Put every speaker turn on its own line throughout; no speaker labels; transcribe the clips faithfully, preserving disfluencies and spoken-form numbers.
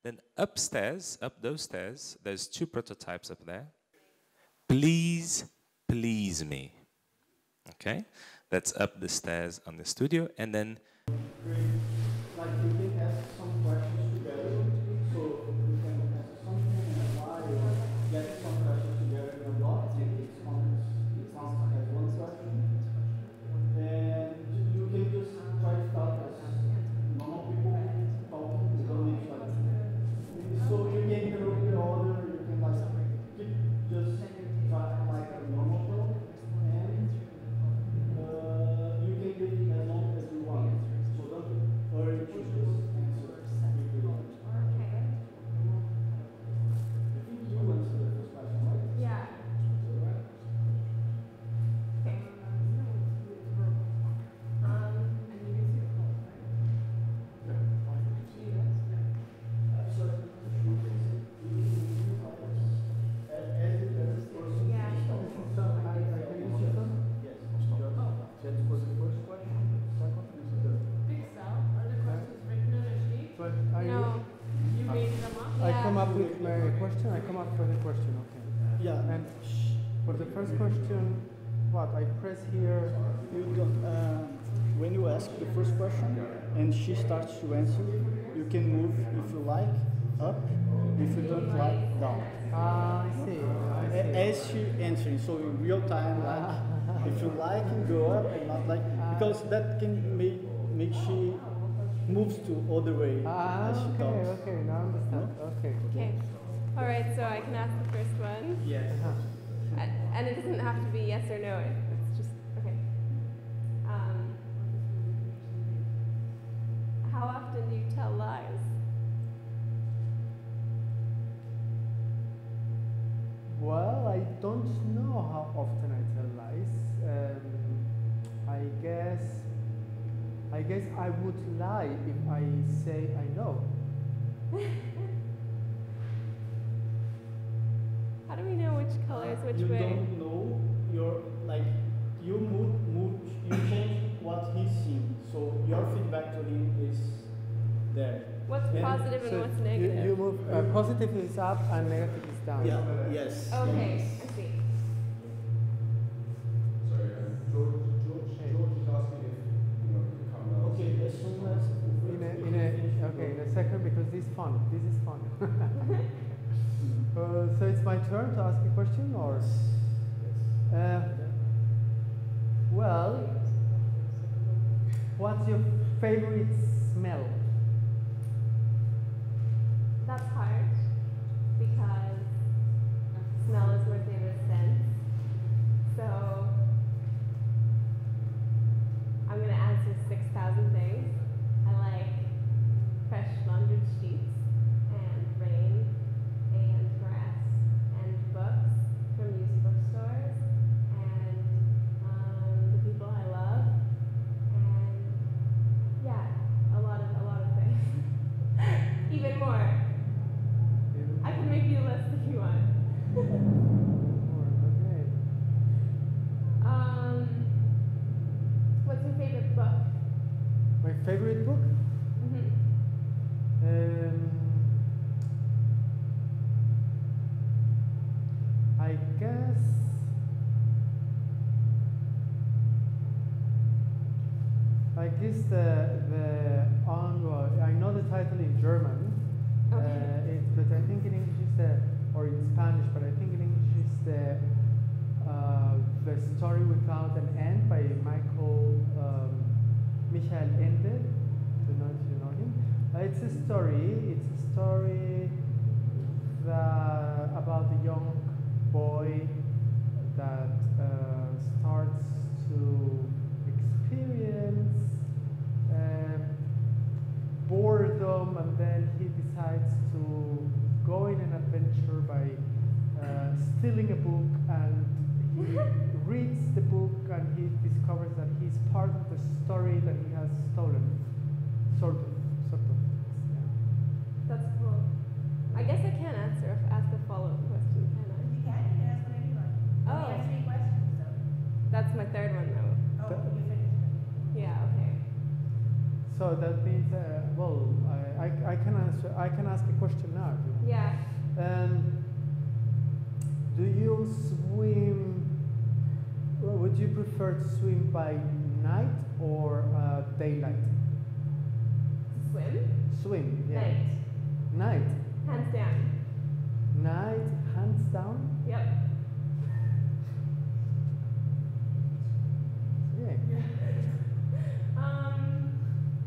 Then upstairs, up those stairs, there's two prototypes up there. Please, please me. Okay? That's up the stairs on the studio. And then
like you can ask some questions together. So you can ask something in a while, or get some questions together in a block. It counts, it counts as one question. And you can just try to start as normal people talking. You don't need to like, so you can interrupt the order, you can like keep just try like a normal talk. And uh, you can get it as long as you want. So don't hurry to just answer if you want.
Okay.
I think you answered the first question, right?
Yeah.
Alright.
Okay. Um, and you can see the polls, right? No. You made them up?
I
Yeah.
come up with my question, I come up with a question, okay.
Yeah.
And for the first question, what, I press here,
You don't, uh, when you ask the first question and she starts to answer, you can move if you like up, if you don't like down.
ah, I see, I
A-
see.
As she answering, so in real time, like if you like, you go up, and not like because that can make make she moves to other way
Ah,
as she
okay,
talks.
okay, now I understand, okay.
Okay. All right, so I can ask the first one.
Yes.
Uh-huh.
And and it doesn't have to be yes or no. it- It's just, okay. Um, how often do you tell lies?
Well, I don't know how often I tell lies. Um, I guess, I guess I would lie if I say I know.
How do we know which color is which
you
way?
don't know your like you move move you change what he's seeing. So your feedback to him is there.
What's
And
positive and
So
what's
you,
negative?
you move, uh, positive is up and negative is down.
Yeah. Yes.
Okay,
Yes.
I see.
Sorry, uh, George, George, George is asking if, you know, the camera.
Okay. As soon as
In a, in a, okay, in a second, because this is fun. This is fun. uh, so it's my turn to ask a question, or? Uh, well, what's your favorite smell?
That's hard because smell is my favorite sense. So I'm gonna answer six thousand things. I like fresh laundered sheets and rain and grass and books from used bookstores and um, the people I love and yeah, a lot of a lot of things. Even more. I can make you a list if you want.
Okay.
Um, what's your favorite book?
My favorite book?
Mm-hmm.
Um, I guess I guess the the on well, I know the title in German,
Okay.
uh, it, but I think in English is the or in Spanish, but I think in English is the uh, the story without an end by Michael um, Michael Ende. Do not you know him? Uh, it's a story. It's a story that, about a young boy that uh, starts to experience uh, boredom, and then he decides to go in an adventure by uh, stealing a book, and he reads the book and he discovers that he's part of the story that he has stolen. Sort of, sort of. Yeah.
That's cool. I guess I can't answer if ask a follow-up question, can I?
You can, you can ask whatever you want.
Oh.
You have three questions, so.
That's my third one though.
Oh, you finished.
Yeah, okay.
So that means uh, well, I, I, I can answer. I can ask a question now. if you want.
Yeah.
Um, do you swim? Well, would you prefer to swim by night or uh, daylight?
Swim?
Swim. Yeah.
Night.
Night.
Hands down.
Night. Hands down.
Yep.
Yeah.
Um.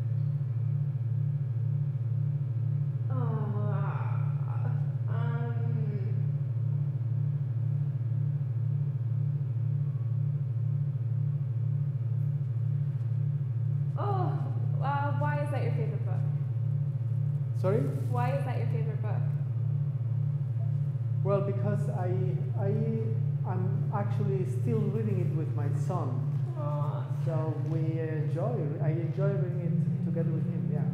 Uh, um. Oh, uh, why is that your favorite book?
Sorry.
Why is that your favorite book?
Well, because I I I'm actually still reading it with my son.
Aw.
So we enjoy. I enjoy reading it together with him. Yeah.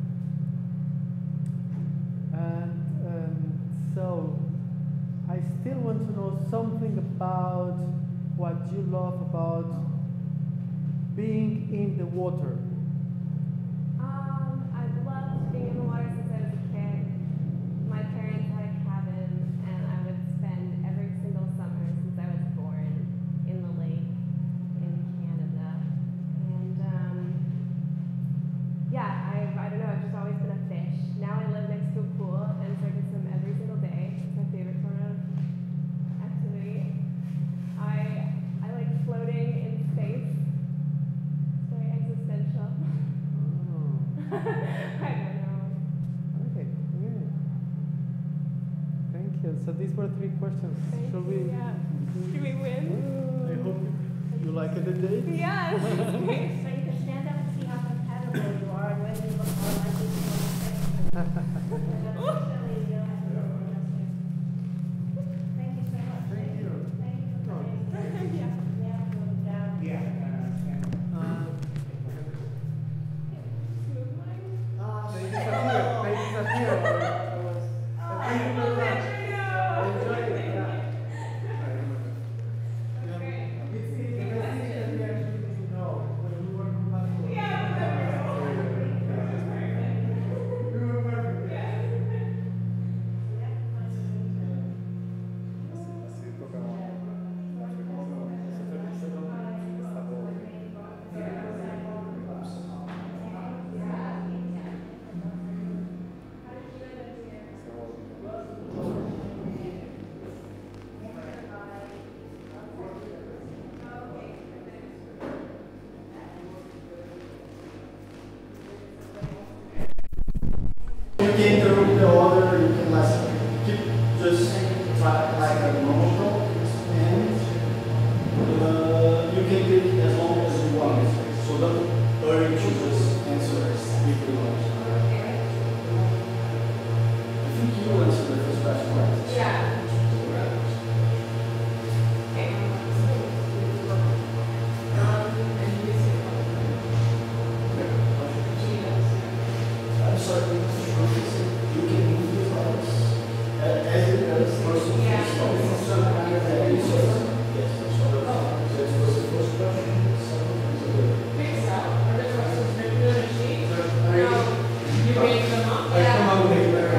And um, so I still want to know something about what you love about being in the water.
Um, I've loved being in the water since I was a kid. My parents had a cabin, and I would spend every single summer since I was born in the lake in Canada. And um, yeah, I I don't know. I've just always been a fish. Now I live next to a pool, and so I can swim every single day. It's my favorite sort of activity. I I like floating in space. It's very existential.
Oh,
I don't know.
okay. Yeah. Thank you. So these were three questions.
Thank
Shall
you,
we?
yeah. Should we win?
I hope you like it today.
Yeah, this is great.
So you can stand up and see how compatible you are and whether you look more likely to go to Unfortunately, you don't have to go to the Thank you so much.
Thank you.
Thank you for coming.
Yeah.
Yeah, go down.
Uh,
Smooth line.
they disappear. They disappear.
Oh,
Thank you very much.
I
Enjoy it.
Thank
Yeah.
you. Great.
It's the best thing that we actually didn't know when we were compatible.
Yeah,
We were perfect.
yeah.
Así tocaba.
You can interrupt the order, you can like keep just try like a normal talk, and uh, you can take as long as you want. So don't hurry to just answer if you want. I think you answered the first question, right?
Yeah. Okay. Um, and you see
I'm sorry, you can use us as it does person.
Yeah.
Some kind of answer. Yes, so that was the first question.
Think so. Are there questions written on a sheet? No. You read them up?
I come out with a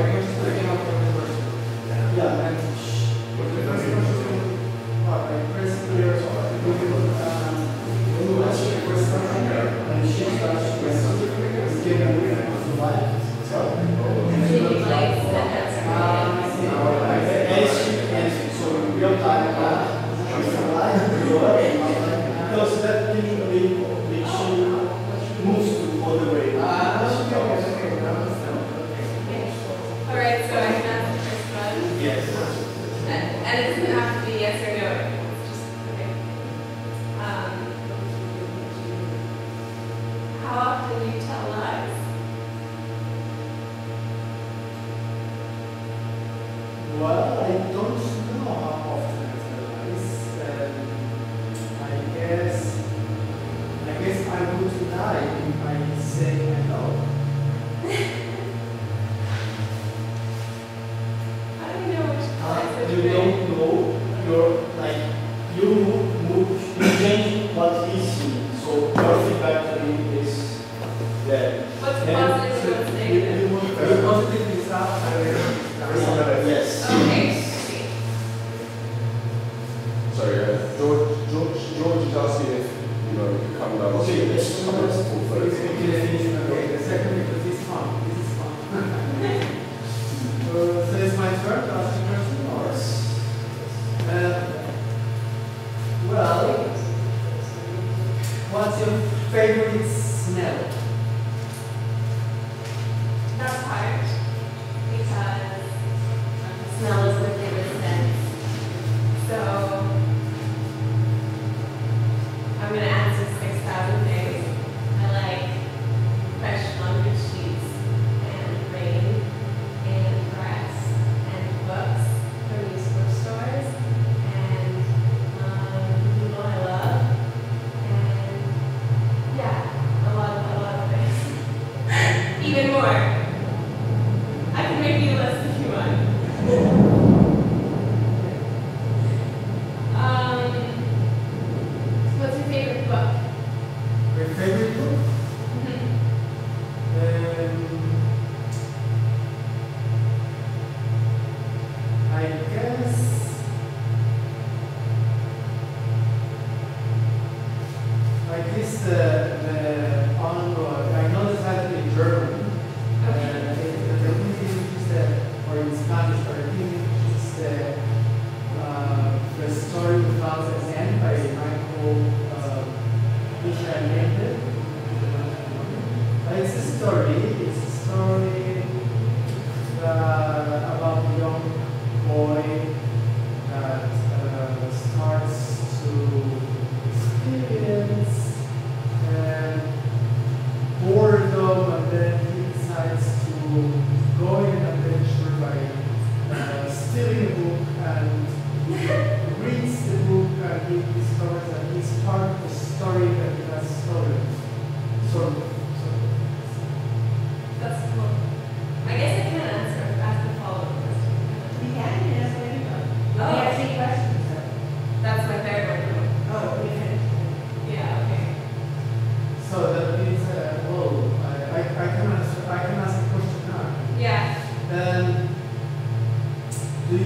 Yeah.
yeah, and the first question, uh, I press here, you will, um, you will ask the first question, and she starts to answer. You can move to the left, so.
Taking like sentence.
As she answers, so in real time, uh, she's alive, because that usually makes she moves to other way.
All right, so I can ask the first one.
Yes.
And, and it doesn't have to be yes or no. It's just okay. Um, how often do you tell lies?
Well, I don't know how often I tell lies. Um, I guess, I guess I would lie if I say I know.
How do you know which lies
Uh,
are
you
true?
don't know, you're like, you move, you change what is seen. So your feedback to me is that.
What's
then-
positive and what's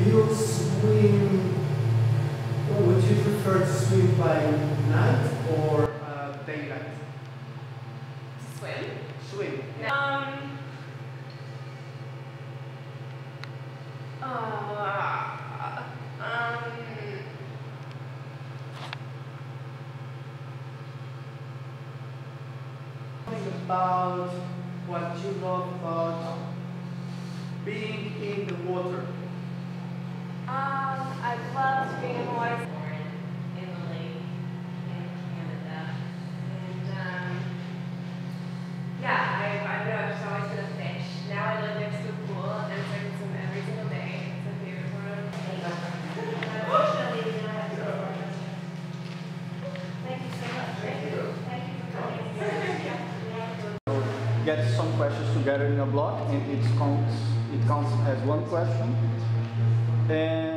you swim, would you prefer to swim by night or uh, daylight?
Swim?
Swim.
Um. Uh, um.
Think about what you love about being in the water.
Um, I love being in Hawaii. In the lake in Canada. And, um, yeah, I, I know I've just always been a fish. Now I live next to a pool and so I can swim every single day. It's my favorite part of
Unfortunately, we don't have to go on this. Thank you so much. Thank you. Thank you for coming.
Get some questions together in a block, and it counts. It counts as one question. And